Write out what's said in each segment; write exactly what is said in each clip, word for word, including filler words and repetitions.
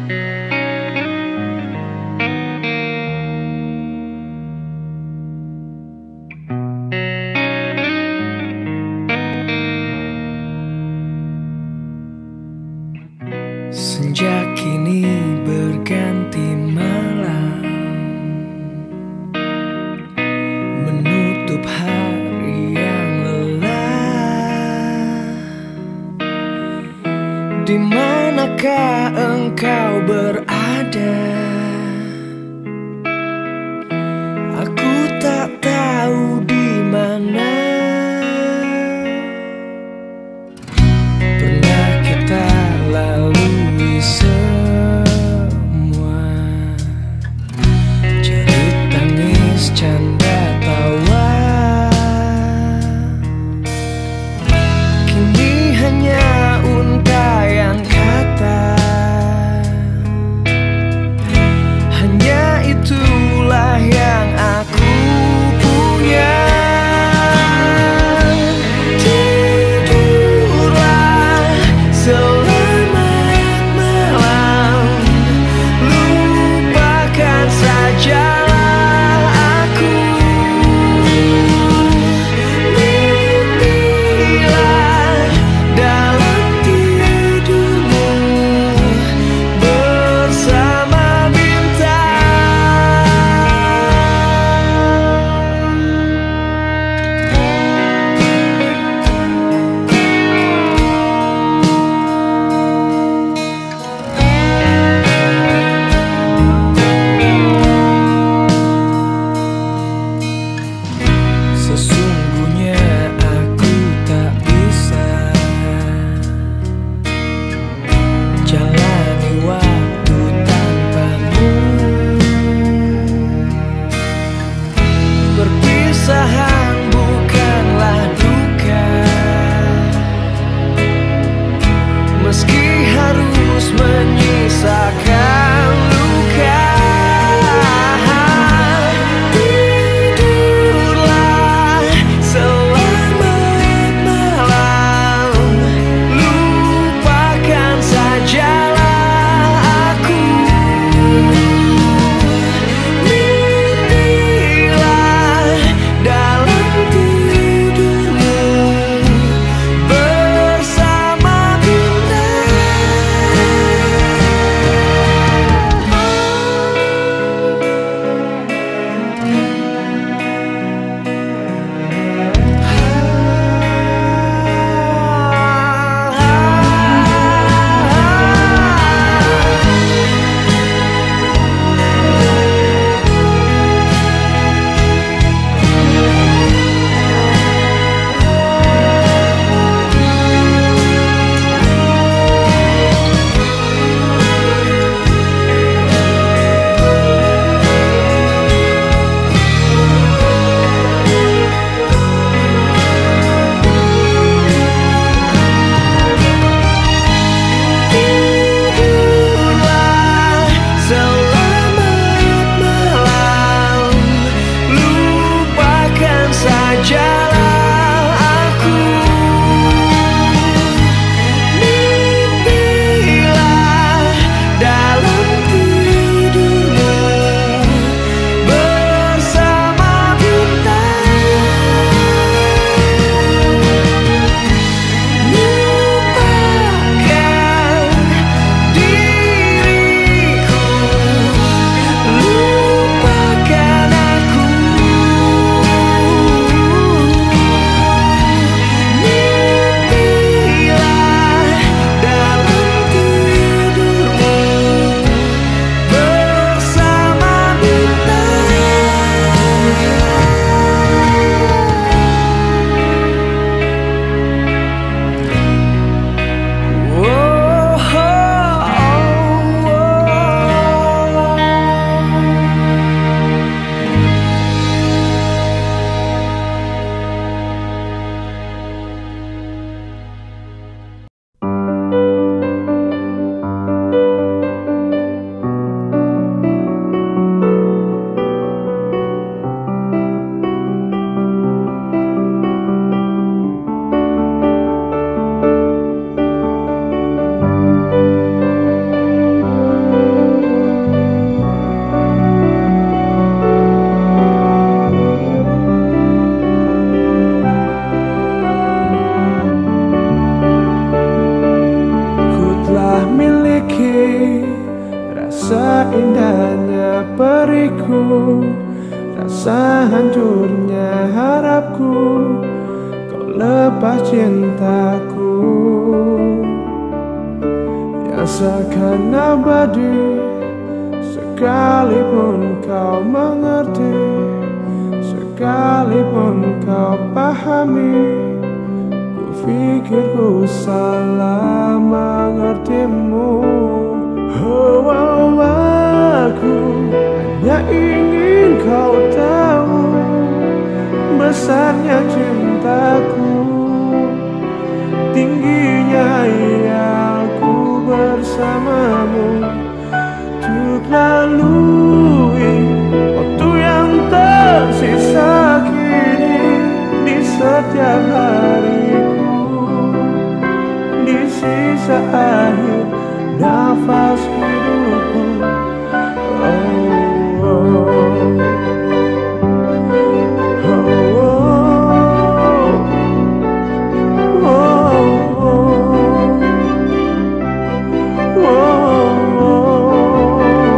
Senja kini berganti malam, menutup hari yang lelah. Di manakah engkau berada? Aku tak tahu di mana. Pernah kita lalui semua Rasa indahnya periku, rasa hancurnya harapku, kau lepas cintaku yang seakan abadi. Sekalipun kau mengerti, sekalipun kau pahami, ku pikir ku salah mengertimu. Oh, oh, aku hanya ingin kau tahu besarnya cintaku, tingginya aku bersamamu, untuk lalui waktu yang tersisa kini di setiap hariku, di sisa akhir nafas hidupku. Oh, oh, oh, oh, oh, oh, oh.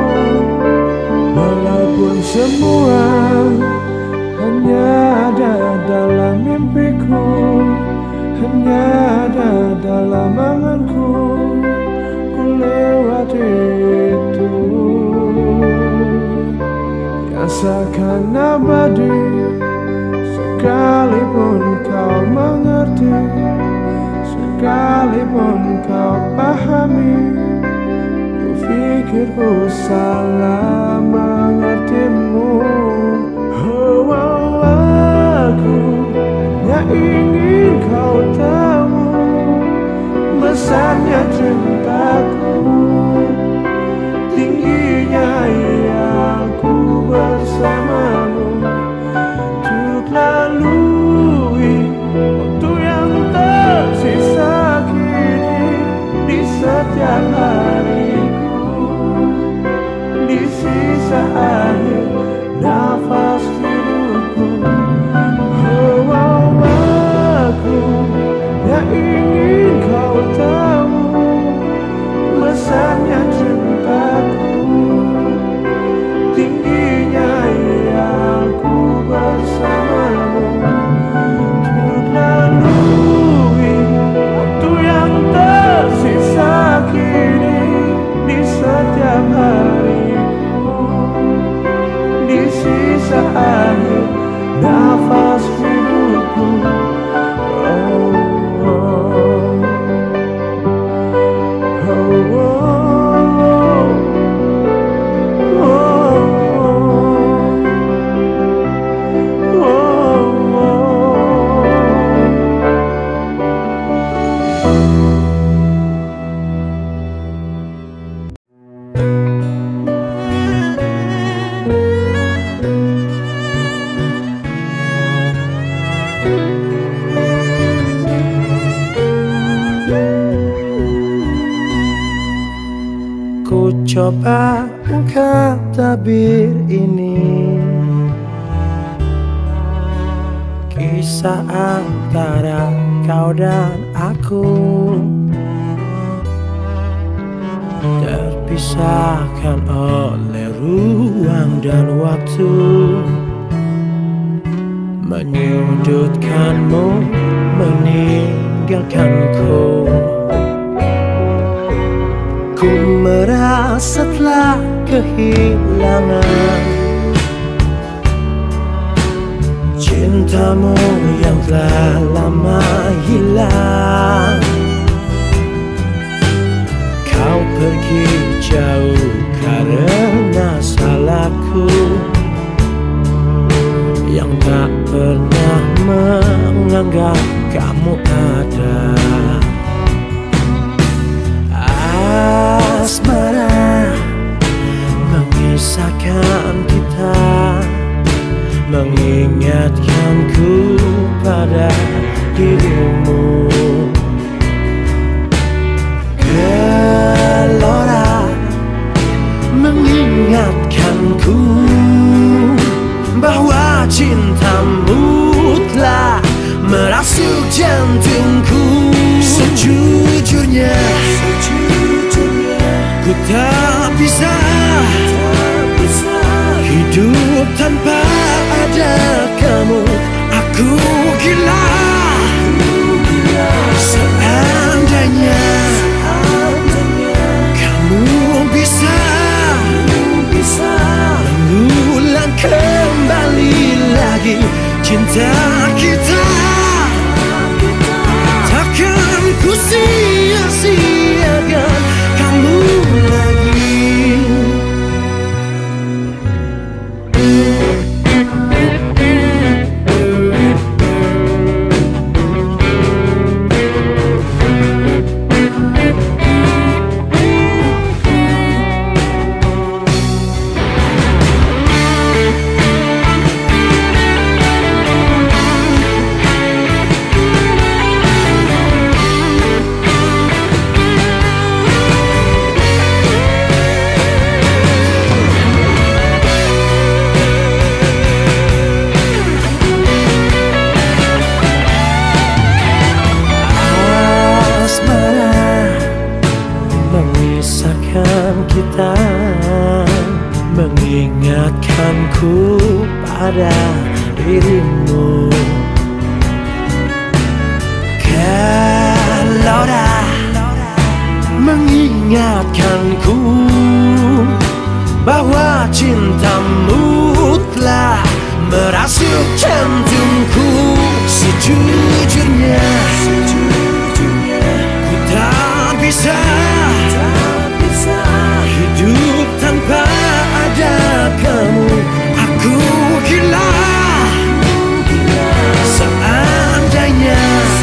Walaupun semua hanya ada dalam mimpiku, hanya ada dalam anganku, lewati itu yang seakan abadi. Sekalipun kau mengerti, sekalipun kau pahami, ku pikir ku salah mengertimu. Oh, oh, aku hanya ingin kau tahu besarnya cintaku, tingginya aku bersamamu, untuk lalui waktu yang tersisa kini di setiap hariku, di sisa akhir nafas hidupku. Oh, oh, aku hanya ingin kau tahu besarnya cintaku, tingginya aku bersamamu, untuk lalui waktu yang tersisa kini di setiap hariku, di sisa akhir nafas hidupku. Coba ungkap tabir ini, kisah antara kau dan aku, terpisahkan oleh ruang dan waktu, menyudutkanmu, meninggalkanku. Ku merasa telah kehilangan cintamu yang telah lama hilang. Kau pergi jauh karena salahku yang tak pernah menganggap kamu ada. Asmara mengisahkan kita, mengingatkanku pada dirimu. Gelora mengingatkanku bahwa cintamu telah merasuk jantungku. Sejujurnya, sejujurnya ku tak bisa hidup tanpa ada kamu. Aku gila seandainya kamu bisa mengulang kembali lagi cinta kita. Takkan ku sia-siakan kamu lagi. Kita mengingatkanku pada dirimu. Kalau dah mengingatkanku bahwa cintamu telah merasuk jantungku. Sejujurnya ku tak bisa hidup tanpa ada kamu. Aku gila seandainya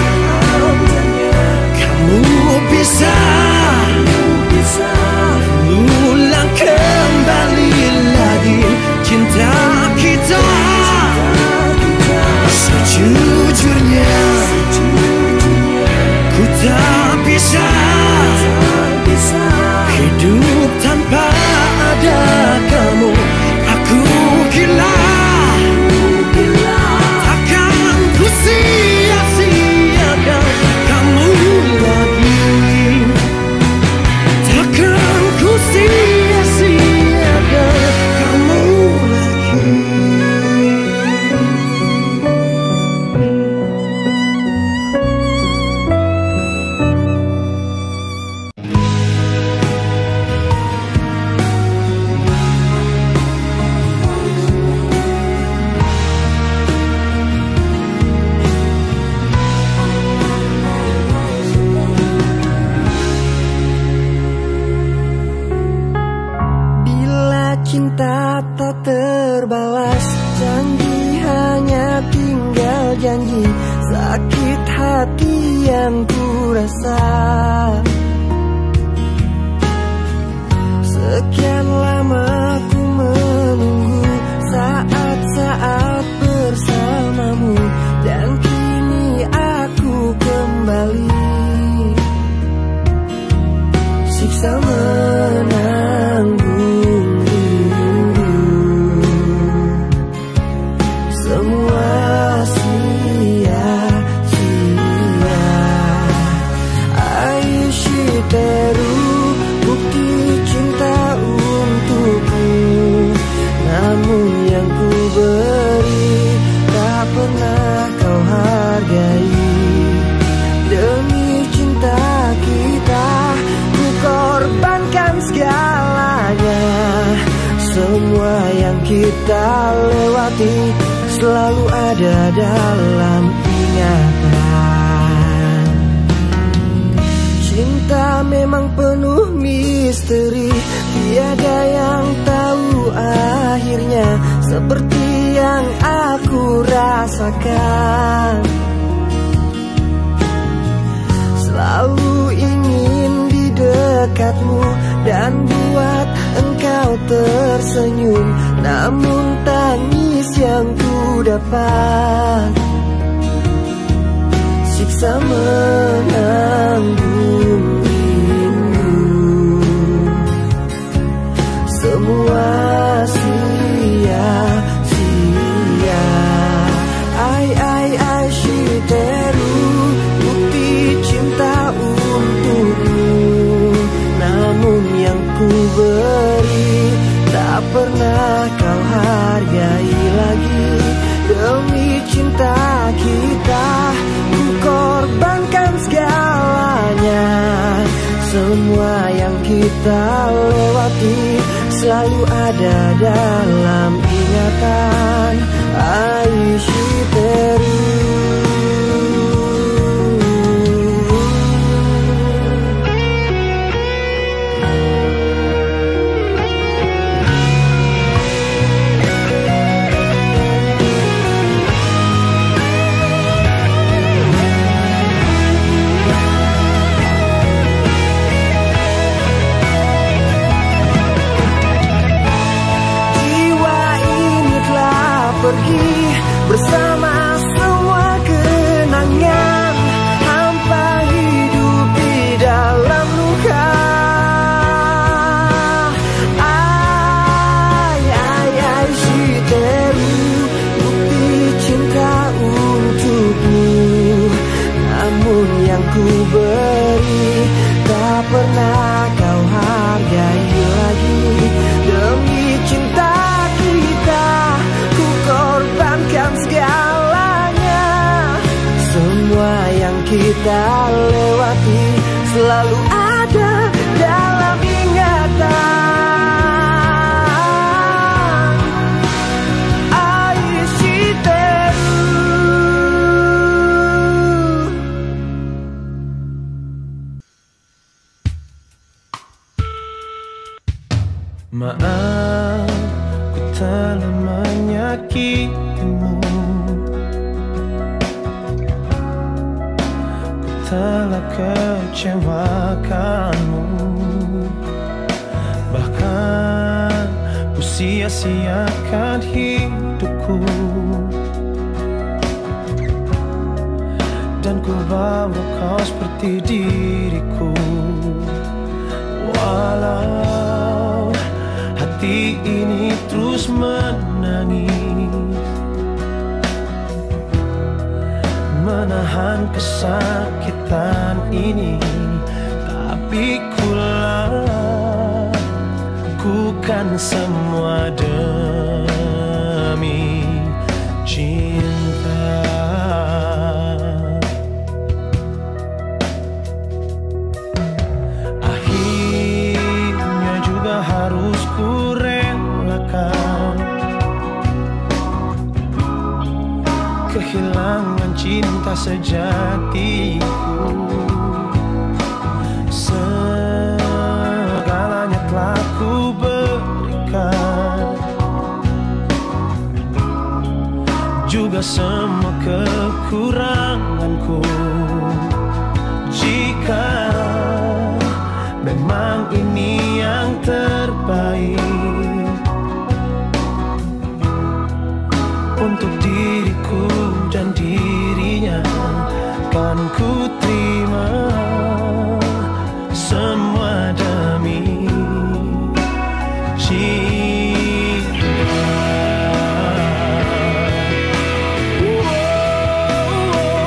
kamu bisa mengulang kembali lagi cinta kita. Sejujurnya ku tak bisa hidup tanpa ada kamu. Aku gila, takkan ku sia-siakan kamu lagi. Takkan ku sia-siakan kamu lagi. Cinta tak terbalas, janji hanya tinggal janji. Sakit hati yang ku rasa, sekian lama ku menunggu saat-saat bersamamu, dan kini aku kembali siksa menanggung. Bukti cinta untukmu, namun yang ku beri tak pernah kau hargai. Demi cinta kita ku korbankan segalanya. Semua yang kita lewati selalu ada dalam ingatan. Cinta memang penuh misteri, tiada yang tahu akhirnya. Seperti yang aku rasakan, selalu ingin di dekatmu dan buat engkau tersenyum. Namun tangis yang ku dapat siksa menanggung rindu. Semua sia-sia. Ai ai ai shiteru, bukti cinta untukmu, namun yang ku ku beri tak pernah kau hargai lagi. Demi cinta kita ku korbankan segalanya. Semua yang kita lewati selalu ada dalam ingatan. Aishiteru. Pergi bersama semua kenangan, hampa hidup di dalam luka. Ai, ai, ai, Shiteru, bukti cinta untukmu. Namun yang ku beri tak pernah kau hargai lagi. Demi cinta kita korbankan segalanya. Semua yang kita lewati selalu ada dalam ingatan. Aishiteru. Maaf, ku telah menyakitimu, ku telah kecewakanmu. Bahkan ku sia-siakan hidupku, dan ku bawa kau seperti diriku. Walau hati ini terus menangis, menahan kesakitan ini, tapi ku lakukan semua demi cinta. Akhirnya juga harus ku relakan kehilangan cinta sejatiku. Segalanya telah ku berikan, juga semua kekuranganku. Jika memang ini yang terbaik untuk diriku dan dirinya, kan ku terima semua demi cinta.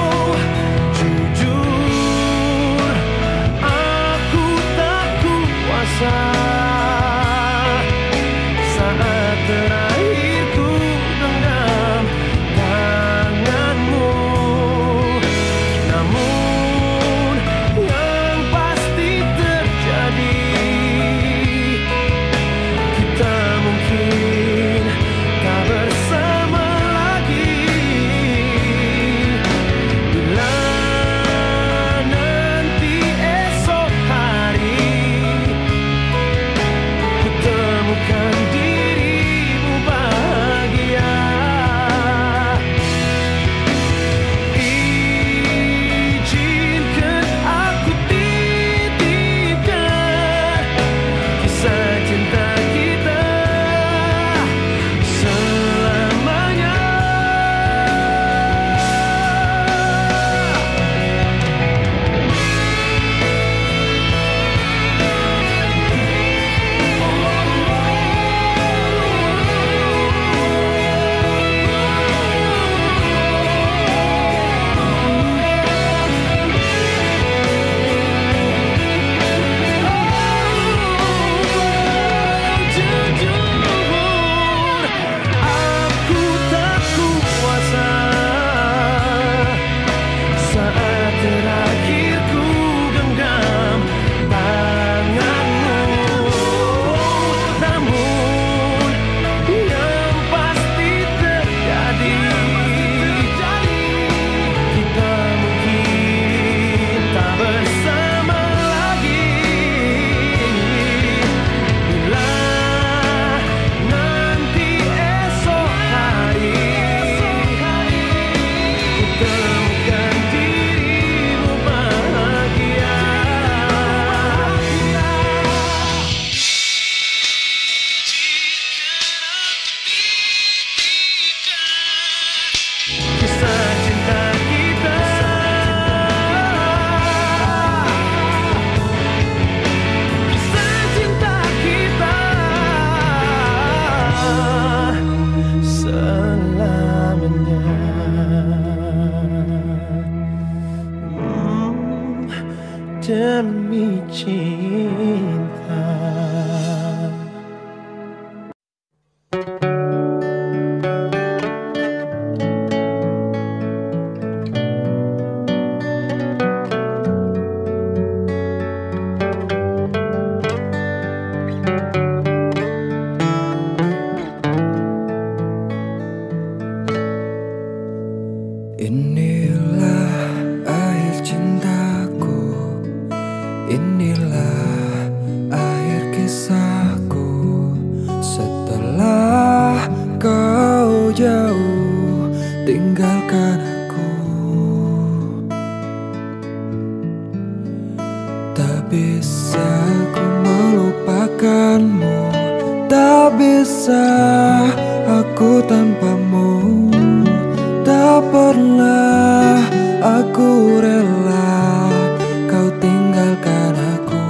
melupakanmu. Tak bisa aku tanpamu. Tak pernah aku rela kau tinggalkan aku.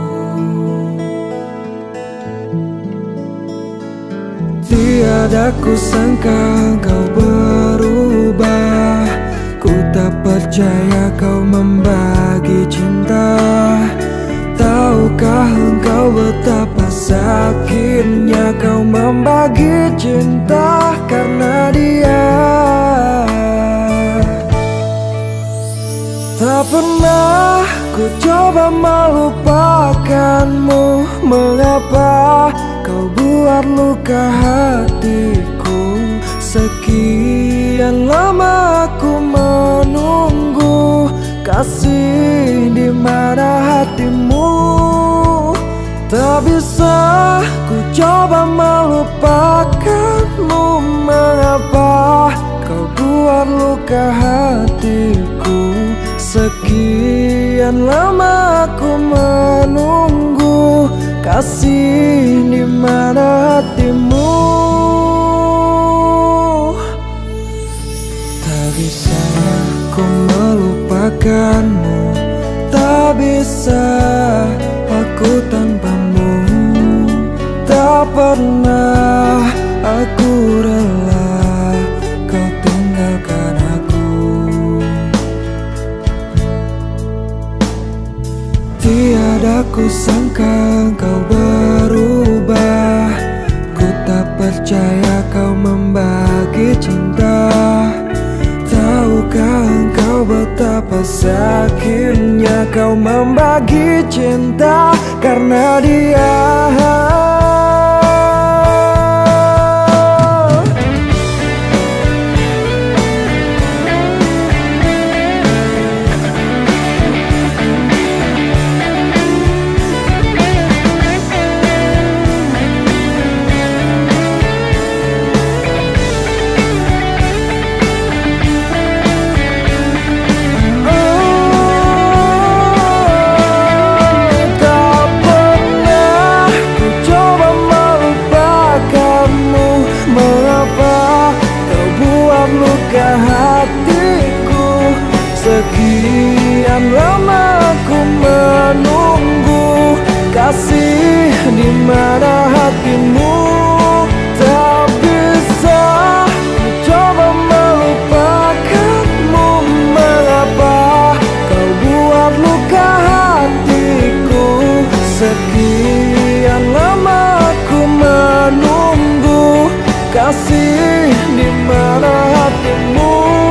Tiada ku sangka kau berubah. Ku tak percaya kau membagi cinta. Tahukah engkau betapa sakitnya kau membagi cinta karena dia. Tak pernah ku coba melupakanmu. Mengapa kau buat luka hatiku? Sekian lama aku menunggu. Kasih, di mana hatimu? Tak bisa ku coba melupakanmu. Mengapa kau buat luka hatiku? Sekian lama aku menunggu. Kasih, di mana hatimu? Tak bisa ku melupakanmu. Tak bisa aku tanpamu. Tak pernah aku rela kau tinggalkan aku. Tiada ku sangka kau berubah. Ku tak percaya kau membagi cinta. Tahukah engkau betapa sakitnya kau membagi cinta karena dia. Sekian lama ku menunggu. Kasih, di mana hatimu? Tak bisa ku coba melupakanmu. Mengapa kau buat luka hatiku? Sekian lama ku menunggu. Kasih, di mana hatimu?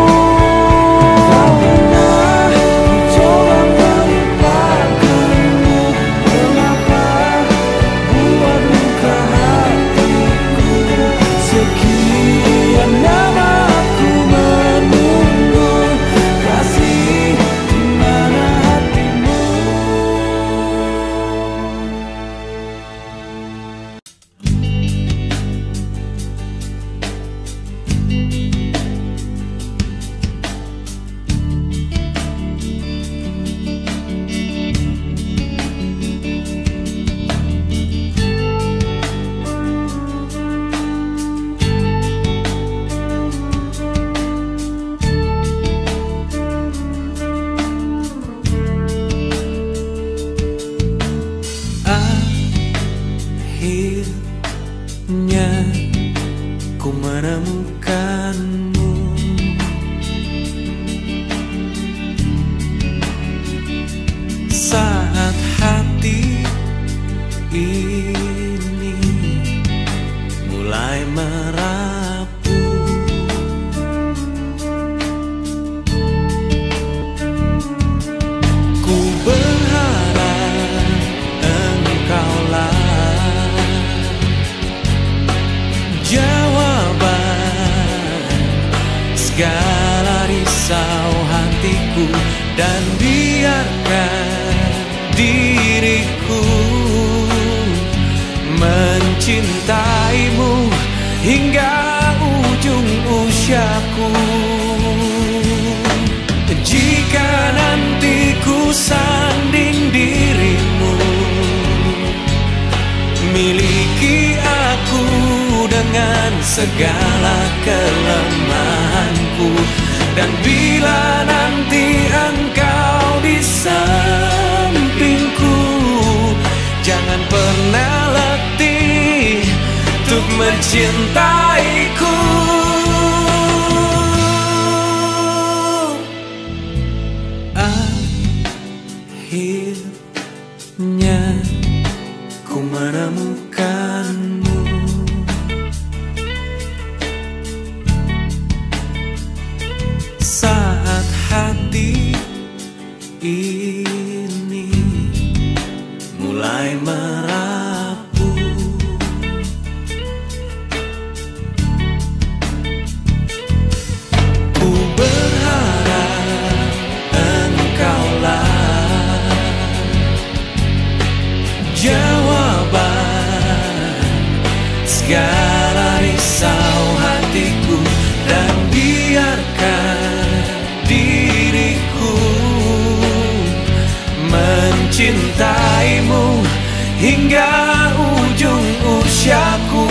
Segala risau hatiku dan biarkan diriku mencintaimu hingga ujung usiaku. Jika nanti ku sanding dirimu milik dengan segala kelemahanku. Dan bila nanti engkau di sampingku, jangan pernah letih untuk mencintaiku. Akhirnya ku menemukanmu. Saat hati ini mulai merapuh, ku berharap engkaulah jawaban segala risau hatiku. Dan biarkan diriku mencintaimu hingga ujung usiaku.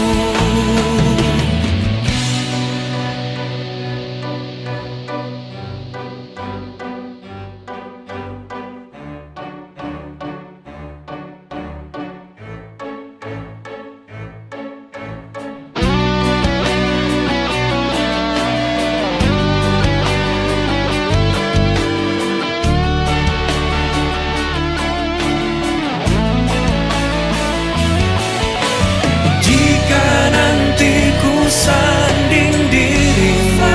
Sanding dirimu,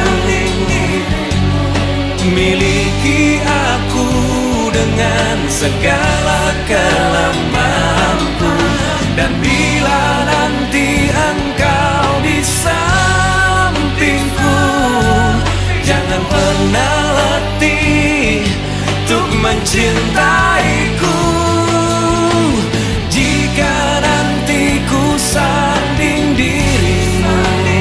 miliki aku dengan segala kelemahanku. Dan bila nanti engkau di sampingku, jangan pernah letih untuk mencintaiku. Jika nanti ku sanding dirimu,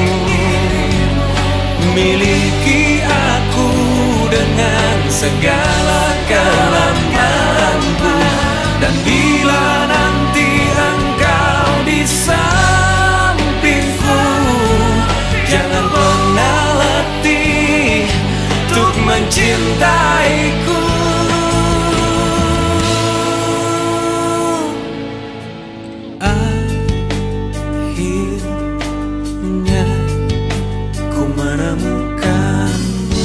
miliki aku dengan segala kelemahanku. Dan bila nanti engkau di sampingku, jangan pernah letih untuk mencintaiku. Akhirnya ku menemukanmu.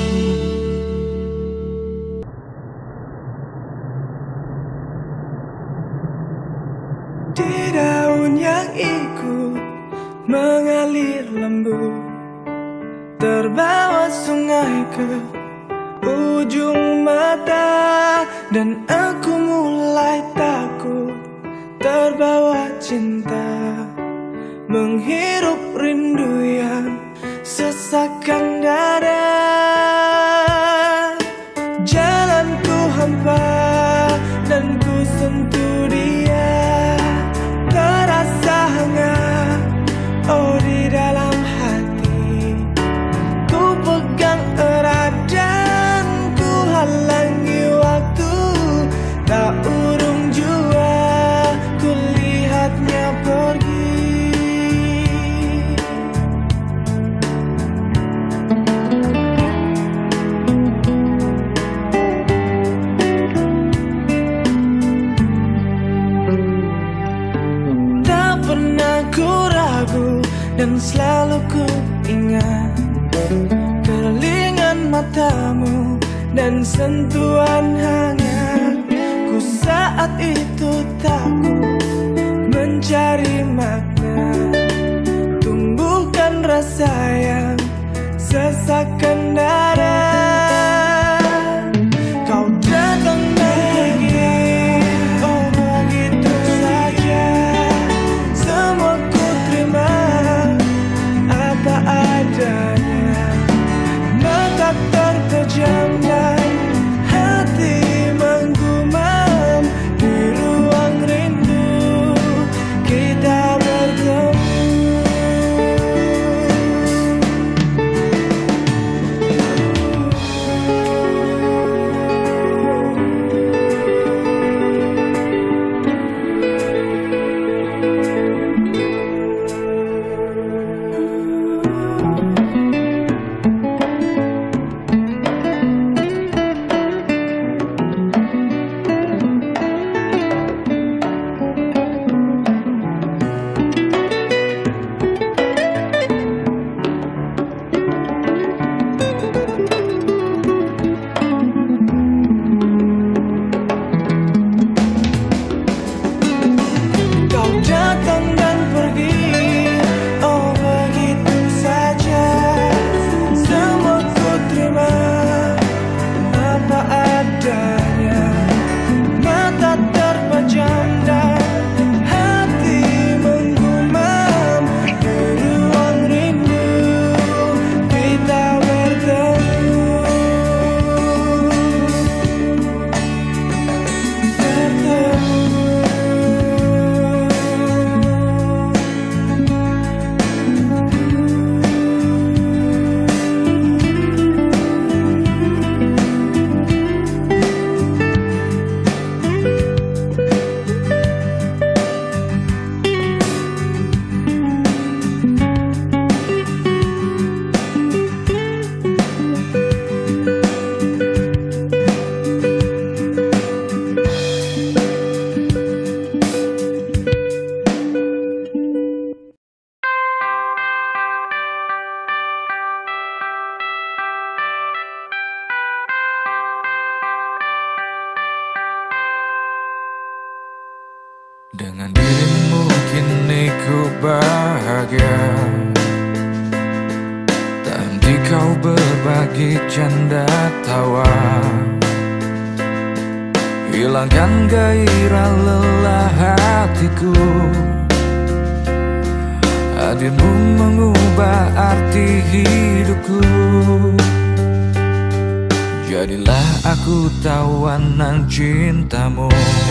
Di daun yang ikut mengalir lembut, terbawa sungai ke ujung mata. Dan aku mulai takut terbawa cinta, menghirup rindu yang sesakkan dada. Jalanku hampa dan ku sentuh dia, terasa hangat oh di dalam hati. Ku pegang erat dan ku halangi waktu, tak urung jua ku lihatnya pergi. Dan selalu ku ingat kerlingan matamu dan sentuhan hangat. Ku saat itu takut mencari makna, tumbuhkan rasa yang sesakkan dada. Kau datang lagi, oh begitu saja. Semua ku terima apa adanya, mata terpejam dan hati menggumam. Di ruang rindu kita bertemu. bahagia. Tak henti kau berbagi canda tawa, hilangkan gairah lelah hatiku. Hadirmu mengubah arti hidupku. Jadilah aku tawanan cintamu,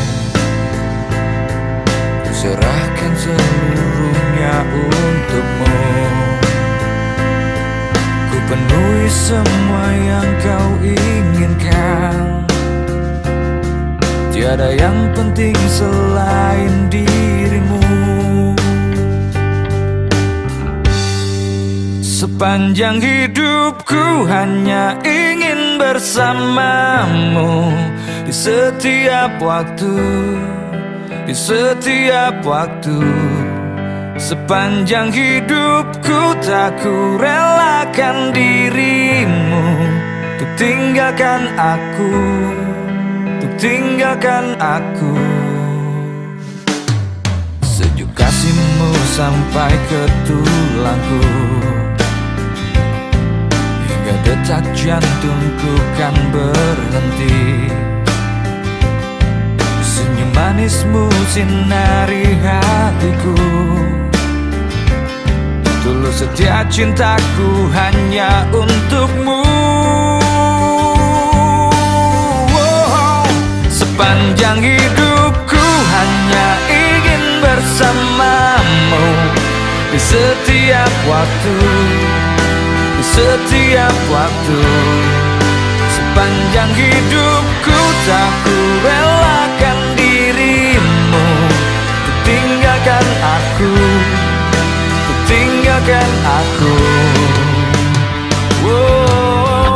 serahkan seluruhnya untukmu. Ku penuhi semua yang kau inginkan, tiada yang penting selain dirimu. Sepanjang hidupku hanya ingin bersamamu, di setiap waktu, di setiap waktu. Sepanjang hidupku tak ku relakan dirimu untuk tinggalkan aku, untuk tinggalkan aku. Sejuk kasihmu sampai ke tulangku, hingga detak jantungku kan berhenti. Senyum manismu sinari hatiku, tulus setia cintaku hanya untukmu. Oh, sepanjang hidupku hanya ingin bersamamu, di setiap waktu, di setiap waktu. Sepanjang hidupku tak ku relakan dirimu untuk tinggalkan aku, untuk tinggalkan aku. Wow.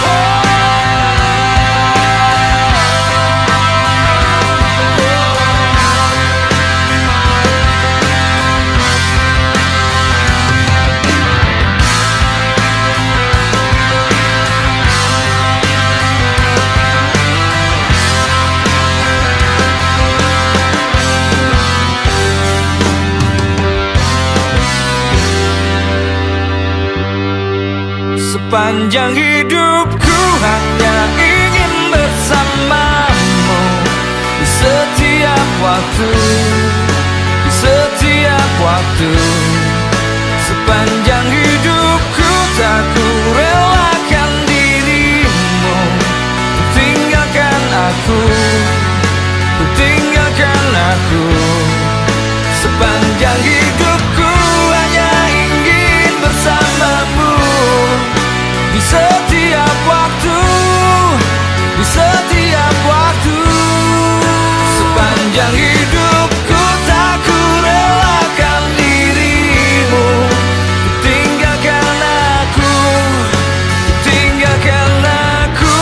Sepanjang hidupku hanya ingin bersamamu, di setiap waktu, di setiap waktu. Sepanjang hidupku tak ku relakan dirimu untuk tinggalkan aku, untuk tinggalkan aku. Sepanjang hidupku hanya ingin bersamamu, di setiap waktu, di setiap waktu. Sepanjang hidupku tak ku relakan dirimu untuk tinggalkan aku, untuk tinggalkan aku.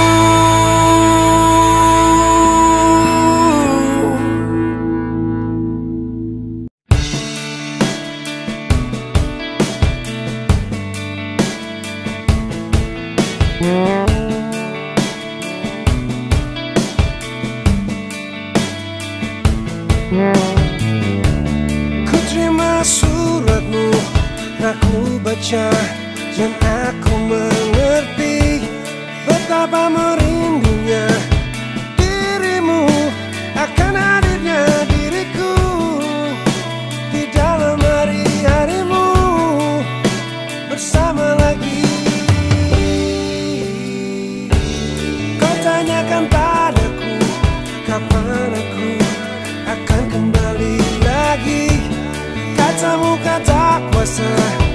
Ku terima suratmu, aku baca dan aku mengerti betapa merindunya dirimu akan hadirnya diriku di dalam hari-harimu bersama lagi. Kau tanyakan padaku kapan aku akan kembali lagi. Katamu kata kuasa